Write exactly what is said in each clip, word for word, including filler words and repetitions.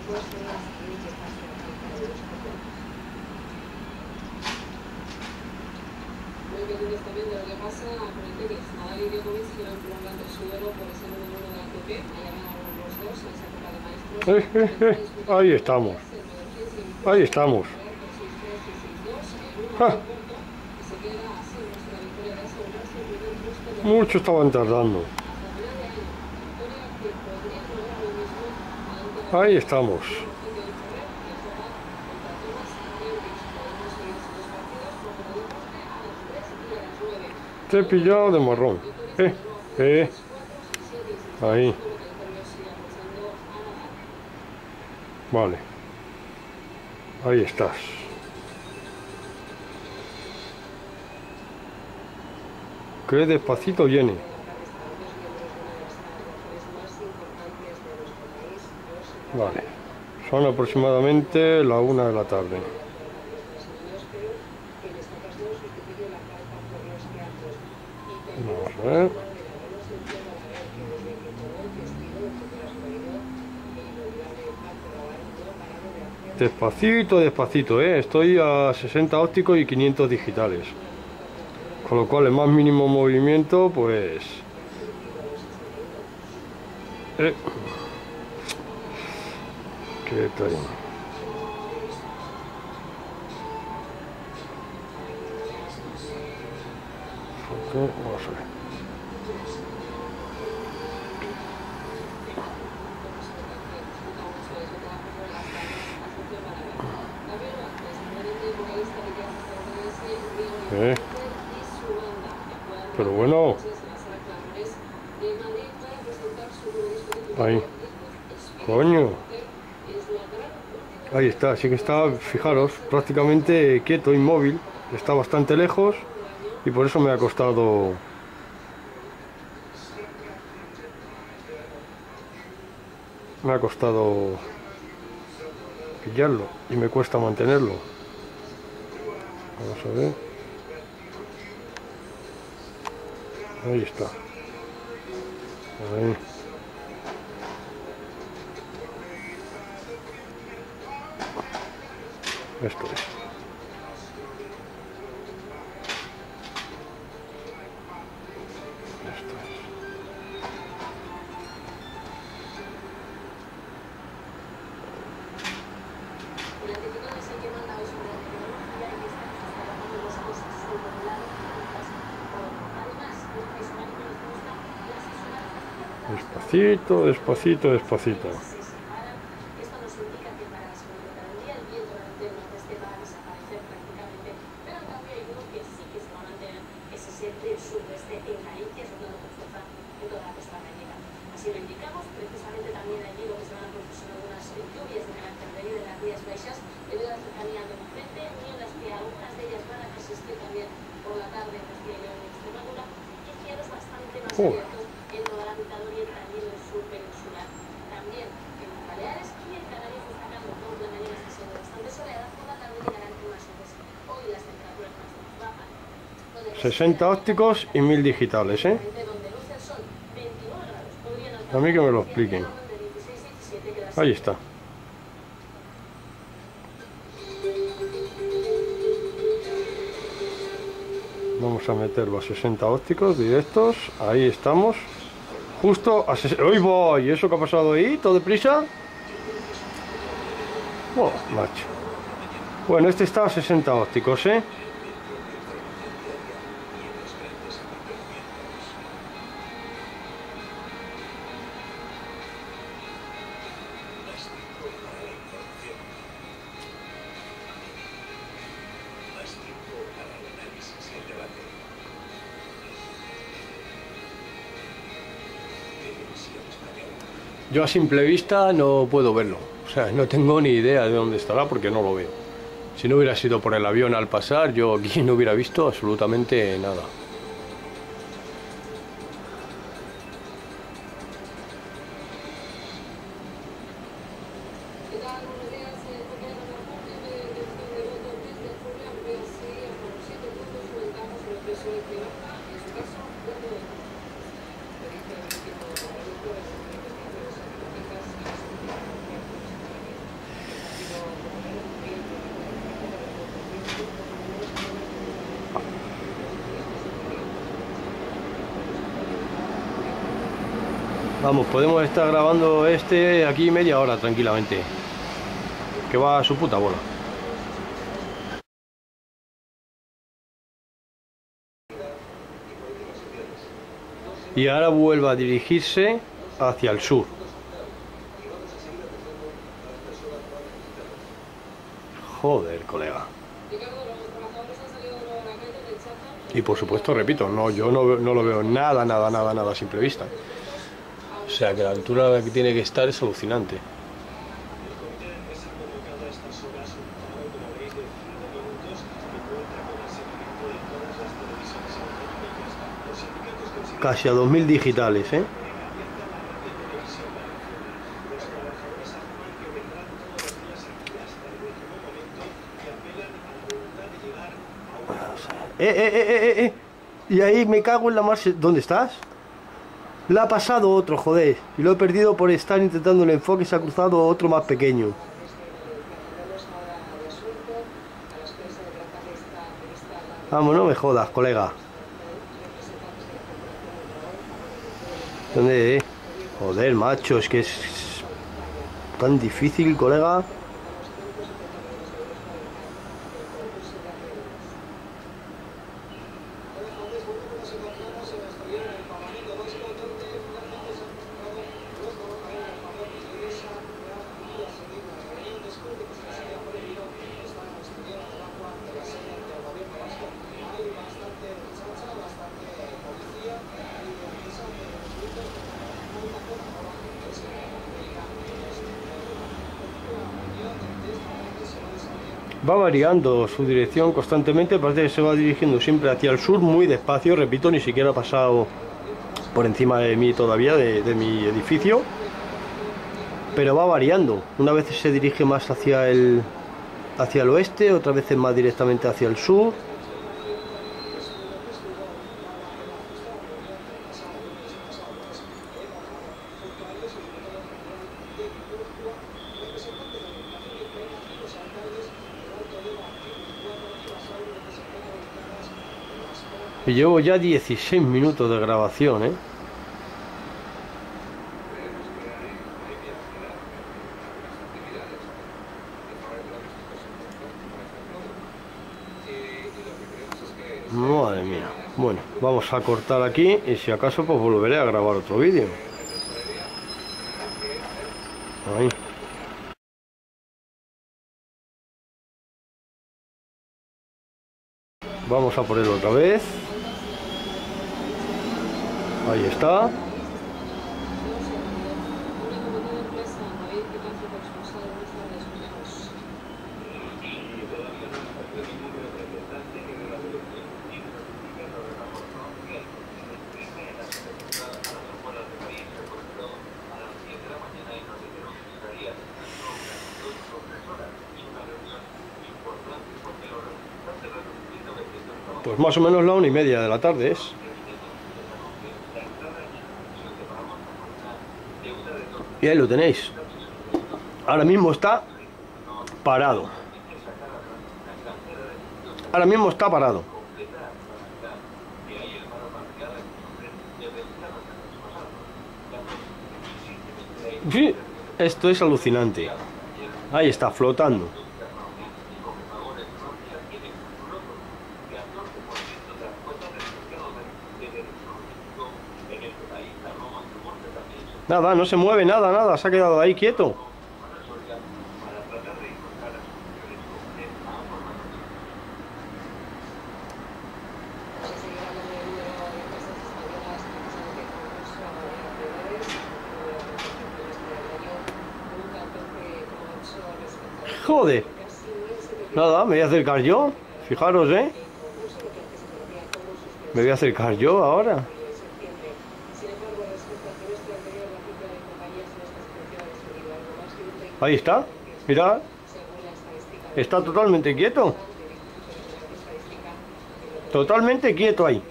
Eh, eh, eh. Ahí estamos. Ahí estamos. ¡Ja! Mucho estaban tardando. Ahí estamos. Te he pillado de marrón. Eh, eh. Ahí. Vale. Ahí estás. Que despacito viene. Vale. Son aproximadamente la una de la tarde. Vamos a ver. Despacito, despacito, ¿eh? Estoy a sesenta ópticos y quinientos digitales. Con lo cual el más mínimo movimiento, pues... Eh. ¿Qué tal? Okay, vamos a ver. Eh. Pero bueno, ahí, coño, ahí está, sí que está, fijaros, prácticamente quieto, inmóvil, está bastante lejos y por eso me ha costado me ha costado pillarlo y me cuesta mantenerlo. Vamos a ver. Ahí está. Ahí. Esto es. Esto es. Despacito, despacito, despacito. Oh. sesenta ópticos y mil digitales, ¿eh? A mí que me lo expliquen. Ahí está. Vamos a meter los sesenta ópticos directos. Ahí estamos. Justo a sesenta. ¡Uy, voy! ¿Y eso que ha pasado ahí? ¿Todo deprisa? Oh, macho. Bueno, este está a sesenta ópticos, ¿eh? Yo a simple vista no puedo verlo, o sea, no tengo ni idea de dónde estará porque no lo veo. Si no hubiera sido por el avión al pasar, yo aquí no hubiera visto absolutamente nada. Vamos, podemos estar grabando este aquí media hora tranquilamente. Que va a su puta bola. Y ahora vuelve a dirigirse hacia el sur. Joder, colega. Y por supuesto, repito, no, yo no, no lo veo nada, nada, nada, nada a simple vista. O sea que la altura a la que tiene que estar es alucinante. Casi a dos mil digitales, ¿eh? Eh, eh, eh, eh, eh. Y ahí me cago en la mar. ¿Dónde estás? Le ha pasado otro, joder. Y lo he perdido por estar intentando el enfoque. Se ha cruzado otro más pequeño. Vamos, no me jodas, colega. ¿Dónde? Eh? Joder, macho, es que es tan difícil, colega. Va variando su dirección constantemente, parece que se va dirigiendo siempre hacia el sur, muy despacio, repito, ni siquiera ha pasado por encima de mí todavía, de, de mi edificio, pero va variando. Una vez se dirige más hacia el, hacia el oeste, otras veces más directamente hacia el sur. Y llevo ya dieciséis minutos de grabación, ¿eh? Madre mía. Bueno, vamos a cortar aquí y si acaso pues volveré a grabar otro vídeo. Ahí. Vamos a ponerlo otra vez. Ahí está. Pues más o menos la una y media de la tarde es. Y ahí lo tenéis. Ahora mismo está parado. Ahora mismo está parado. Sí, esto es alucinante. Ahí está, flotando. Nada, no se mueve nada, nada, se ha quedado ahí quieto. Joder. Nada, me voy a acercar yo. Fijaros, ¿eh? Me voy a acercar yo ahora. Ahí está, mirad. Está totalmente quieto. Totalmente quieto ahí.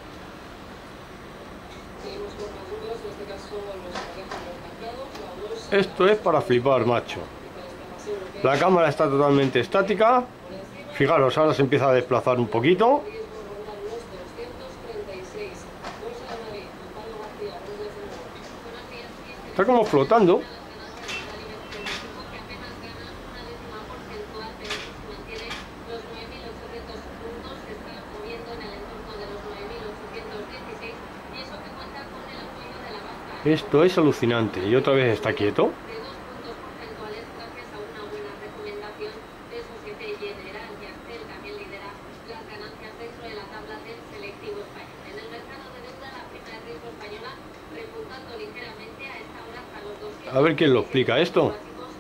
Seguimos con más dudas, en este caso los paquetes los marcados, la bolsa. Esto es para flipar, macho. La cámara está totalmente estática. Fijaros, ahora se empieza a desplazar un poquito. Está como flotando. Esto es alucinante. Y otra vez está quieto. A ver quién lo explica esto.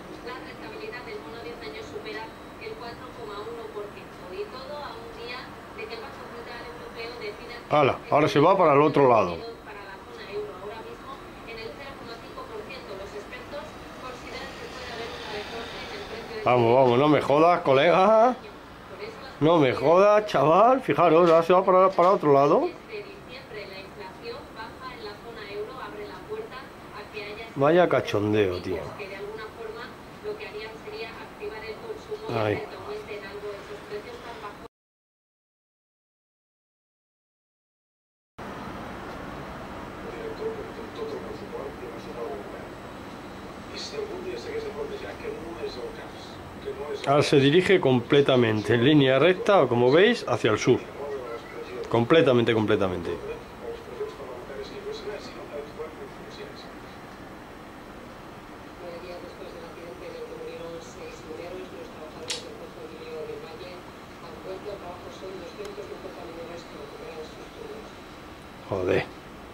Hala, ahora se va para el otro lado. Vamos, vamos, no me jodas, colega. No me jodas, chaval. Fijaros, ahora se va para, para otro lado. Vaya cachondeo, tío. Ay. Ahora se dirige completamente en línea recta, como veis, hacia el sur. Completamente, completamente. Joder.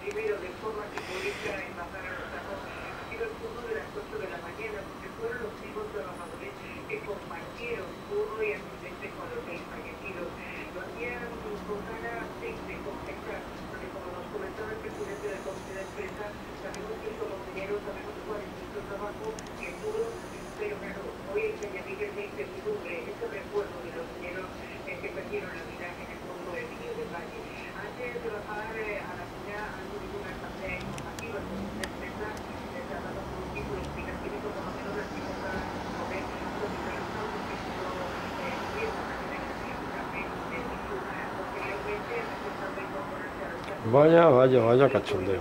Vaya, vaya, vaya cachondeo.